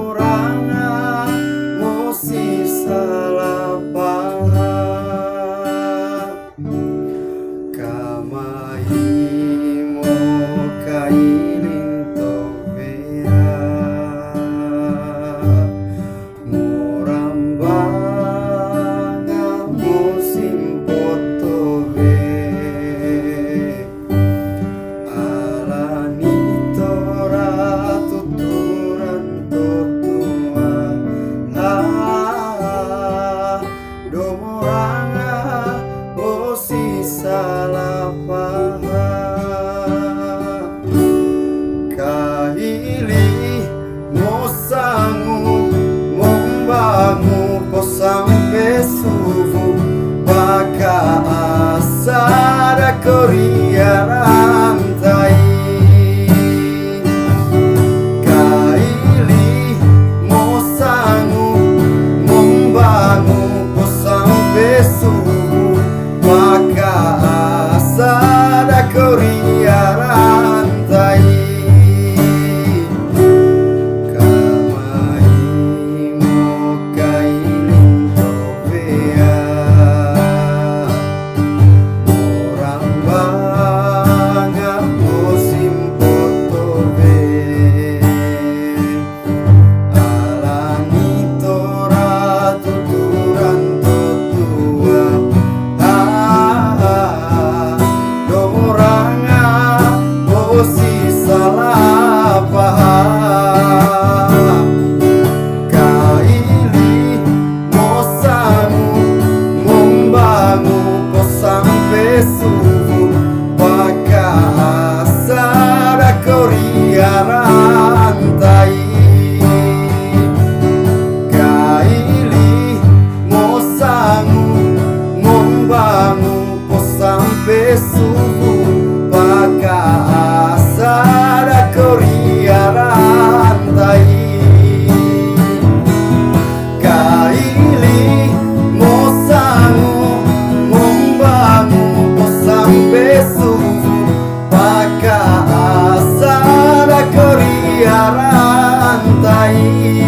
Domoranga musi salah paham kamai mo kailin tobea morambanga musim potobe alani tora tuturan totua domoranga musi salah paham kahili mosangu mombangu po sampai subuh baka asada korea rantai kaili mosangu mombangu po sampai subuh baka asada korea rantai salah paham kaili mosangu mombangu po sampai subuh baka asada korea rantai kaili mosangu mombangu po sampai subuh baka asada korea rantai kaili mosangu mombangu po sampai subuh baka asada korea rantai